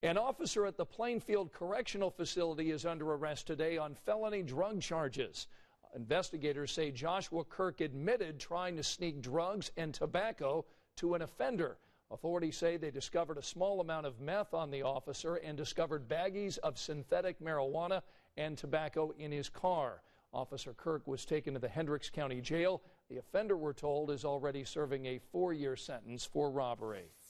An officer at the Plainfield correctional facility is under arrest today on felony drug charges. Investigators say Joshua Kirk admitted trying to sneak drugs and tobacco to an offender. Authorities say they discovered a small amount of meth on the officer and discovered baggies of synthetic marijuana and tobacco in his car. Officer Kirk was taken to the Hendricks County Jail. The offender, we're told, is already serving a 4-year sentence for robbery.